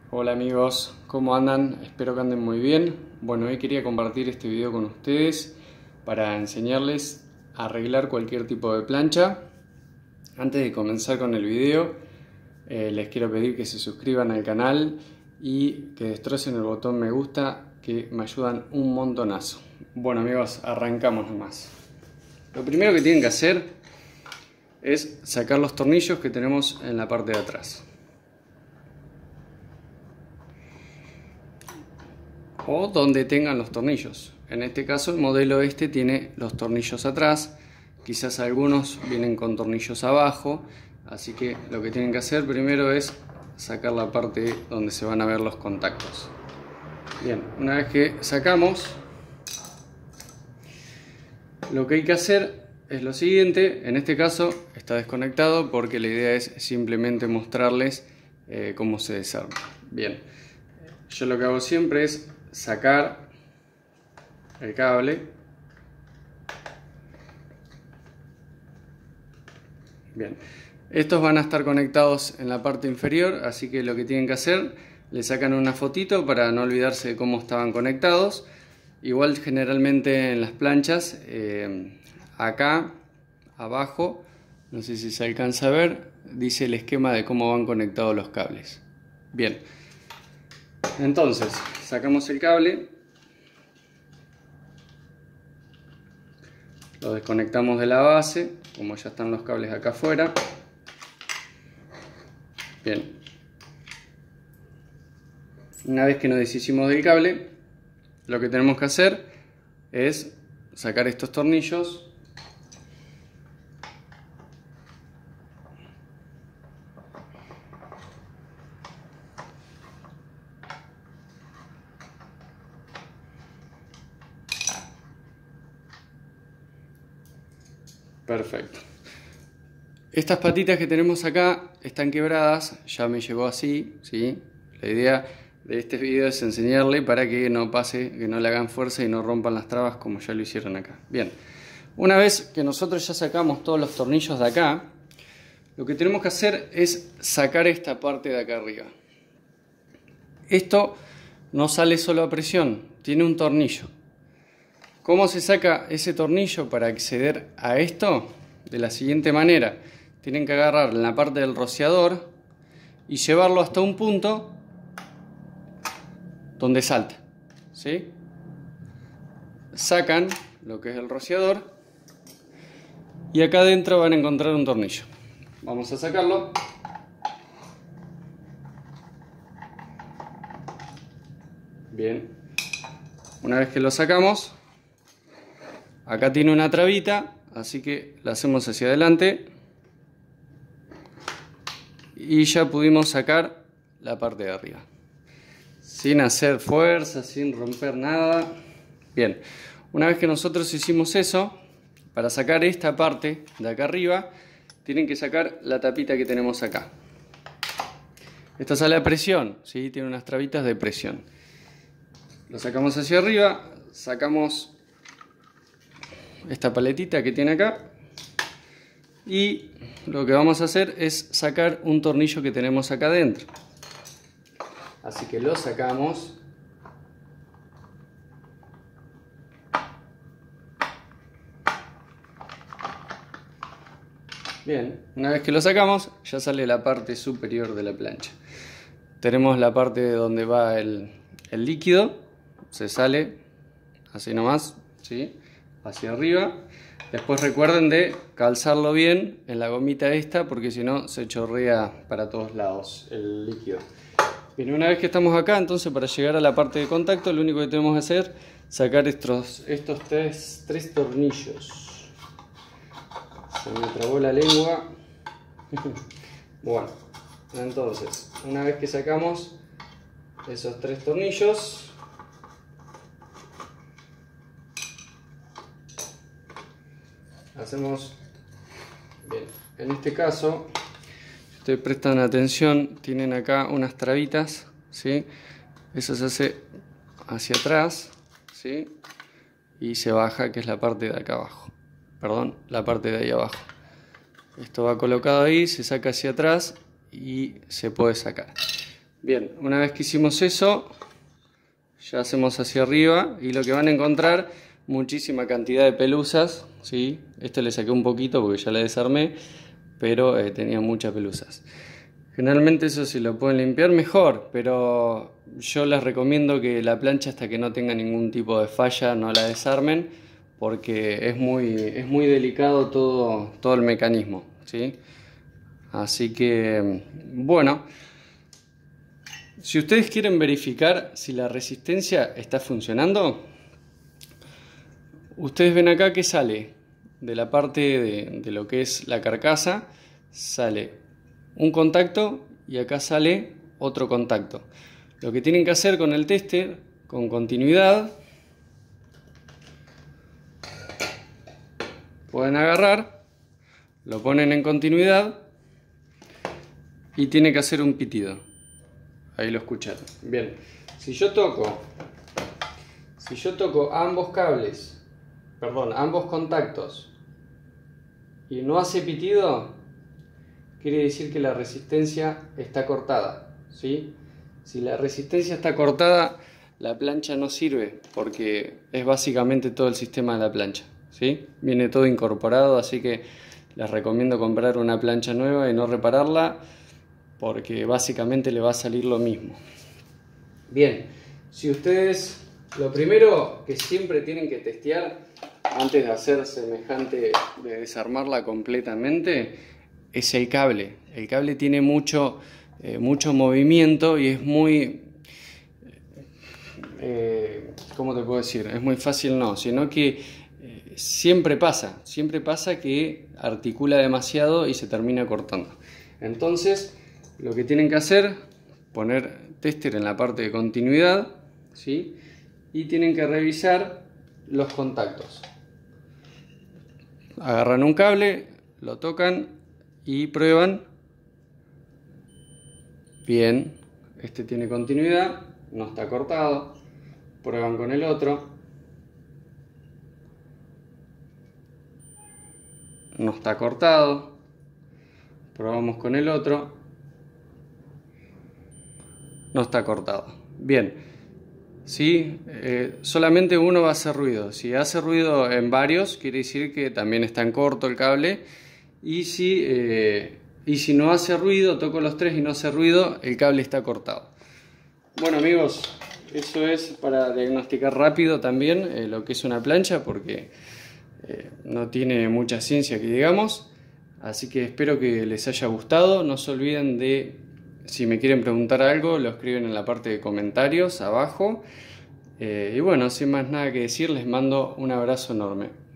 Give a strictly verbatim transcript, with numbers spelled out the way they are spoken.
Hola amigos, ¿cómo andan? Espero que anden muy bien. Bueno, hoy quería compartir este video con ustedes para enseñarles a arreglar cualquier tipo de plancha. Antes de comenzar con el video, eh, les quiero pedir que se suscriban al canal y que destrocen el botón me gusta, que me ayudan un montonazo. Bueno amigos, arrancamos nomás. Lo primero que tienen que hacer es sacar los tornillos que tenemos en la parte de atrás. O donde tengan los tornillos. En este caso el modelo este tiene los tornillos atrás, quizás algunos vienen con tornillos abajo, así que lo que tienen que hacer primero es sacar la parte donde se van a ver los contactos. Bien, una vez que sacamos, lo que hay que hacer es lo siguiente. En este caso está desconectado porque la idea es simplemente mostrarles eh, cómo se desarma. Bien, yo lo que hago siempre es sacar el cable. Bien, estos van a estar conectados en la parte inferior, así que lo que tienen que hacer, le sacan una fotito para no olvidarse de cómo estaban conectados. Igual generalmente en las planchas, eh, acá abajo, no sé si se alcanza a ver, dice el esquema de cómo van conectados los cables. Bien, entonces sacamos el cable, lo desconectamos de la base, como ya están los cables acá afuera. Bien, una vez que nos deshicimos del cable, lo que tenemos que hacer es sacar estos tornillos. Perfecto. Estas patitas que tenemos acá están quebradas, ya me llegó así, ¿sí? La idea de este video es enseñarle para que no pase, que no le hagan fuerza y no rompan las trabas como ya lo hicieron acá. Bien, una vez que nosotros ya sacamos todos los tornillos de acá, lo que tenemos que hacer es sacar esta parte de acá arriba. Esto no sale solo a presión, tiene un tornillo. ¿Cómo se saca ese tornillo para acceder a esto? De la siguiente manera. Tienen que agarrar en la parte del rociador y llevarlo hasta un punto donde salta, ¿sí? Sacan lo que es el rociador y acá adentro van a encontrar un tornillo. Vamos a sacarlo. Bien. Una vez que lo sacamos, acá tiene una trabita, así que la hacemos hacia adelante y ya pudimos sacar la parte de arriba sin hacer fuerza, sin romper nada. Bien, una vez que nosotros hicimos eso, para sacar esta parte de acá arriba tienen que sacar la tapita que tenemos acá. Esta sale a presión, ¿sí? Tiene unas trabitas de presión. Lo sacamos hacia arriba, sacamos esta paletita que tiene acá y lo que vamos a hacer es sacar un tornillo que tenemos acá adentro. Así que lo sacamos. Bien, una vez que lo sacamos ya sale la parte superior de la plancha. Tenemos la parte donde va el, el líquido, se sale así nomás, ¿sí? Hacia arriba. Después recuerden de calzarlo bien en la gomita esta, porque si no se chorrea para todos lados el líquido. Bien, una vez que estamos acá, entonces para llegar a la parte de contacto, lo único que tenemos que hacer es sacar estos, estos tres, tres tornillos. Se me trabó la lengua. Bueno, entonces, una vez que sacamos esos tres tornillos, hacemos, bien, en este caso, si ustedes prestan atención, tienen acá unas trabitas, ¿sí? Eso se hace hacia atrás, ¿sí? Y se baja, que es la parte de acá abajo, perdón, la parte de ahí abajo. Esto va colocado ahí, se saca hacia atrás y se puede sacar. Bien, una vez que hicimos eso, ya hacemos hacia arriba y lo que van a encontrar, muchísima cantidad de pelusas, ¿sí? Esto le saqué un poquito porque ya la desarmé, pero eh, tenía muchas pelusas. Generalmente eso si lo pueden limpiar mejor, pero yo les recomiendo que la plancha, hasta que no tenga ningún tipo de falla, no la desarmen, porque es muy, es muy delicado todo, todo el mecanismo, ¿sí? Así que, bueno, si ustedes quieren verificar si la resistencia está funcionando, ustedes ven acá que sale de la parte de, de lo que es la carcasa, sale un contacto y acá sale otro contacto. Lo que tienen que hacer con el tester, con continuidad, pueden agarrar, lo ponen en continuidad y tiene que hacer un pitido. Ahí lo escucharon. Bien, si yo toco, si yo toco ambos cables, perdón, ambos contactos y no hace pitido, quiere decir que la resistencia está cortada, ¿sí? Si la resistencia está cortada, la plancha no sirve, porque es básicamente todo el sistema de la plancha, ¿sí? Viene todo incorporado, así que les recomiendo comprar una plancha nueva y no repararla, porque básicamente le va a salir lo mismo. Bien, si ustedes, lo primero que siempre tienen que testear antes de hacer semejante, de desarmarla completamente, es el cable. El cable tiene mucho, eh, mucho movimiento y es muy, eh, ¿cómo te puedo decir? Es muy fácil, no, sino que eh, siempre pasa, siempre pasa que articula demasiado y se termina cortando. Entonces, lo que tienen que hacer, poner tester en la parte de continuidad, ¿sí? Y tienen que revisar los contactos. Agarran un cable, lo tocan y prueban. Bien, este tiene continuidad, no está cortado. Prueban con el otro. No está cortado. Probamos con el otro. No está cortado. Bien, ¿sí? Eh, solamente uno va a hacer ruido. Si hace ruido en varios, quiere decir que también está en corto el cable. Y si, eh, y si no hace ruido, toco los tres y no hace ruido, el cable está cortado. Bueno, amigos, eso es para diagnosticar rápido también eh, lo que es una plancha, porque eh, no tiene mucha ciencia que digamos. Así que espero que les haya gustado. No se olviden de, si me quieren preguntar algo, lo escriben en la parte de comentarios abajo. Eh, y bueno, sin más nada que decir, les mando un abrazo enorme.